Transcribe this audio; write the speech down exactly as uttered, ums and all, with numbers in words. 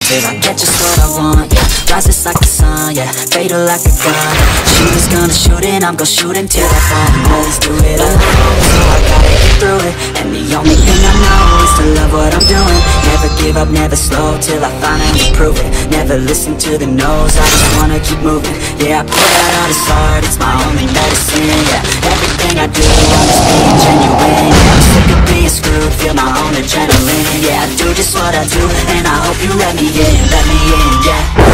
till I get just what I want, yeah. Rises like the sun, yeah, fatal like a gun. She's gonna shoot and I'm gonna shoot until I fall. Let's do it alone, so I gotta get through it. And the only thing I know is to love what I'm doing. Never give up, never slow, till I finally prove it. Never listen to the no's, I just wanna keep moving. Yeah, I pour out all this art, it's my only medicine, yeah. Everything I do, I'm just being genuine, yeah. I'm sick of being screwed, feel my own adrenaline, yeah. I do just what I do, and I hope you let me in, let me in, yeah.